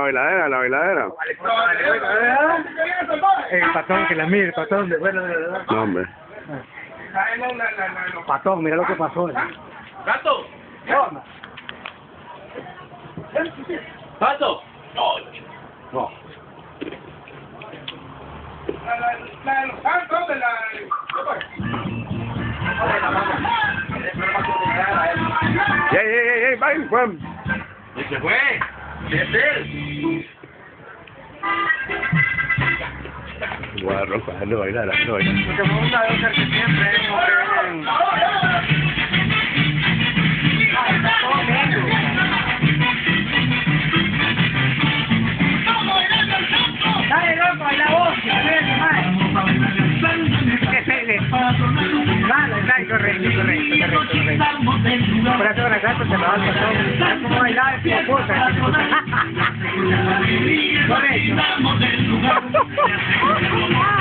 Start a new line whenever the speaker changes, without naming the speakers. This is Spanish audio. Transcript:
bailadera, la bailadera.
El patón que la mire, el patón de bueno de verdad.
No, hombre.
Patón, mira lo que pasó.
¡Gato! ¡Gato!
No.
La de los santos de la...
¡Ey, bye, Juan!
¿Y se fue? ¿Es él?
Guarro, no bailar, no bailar.
Porque fue una de esas que siempre hemos dale, loco, ahí la voz, que se vea que más. Dale, correcto. Por eso con la casa se va al patón. Como bailar es como cosa. Correcto.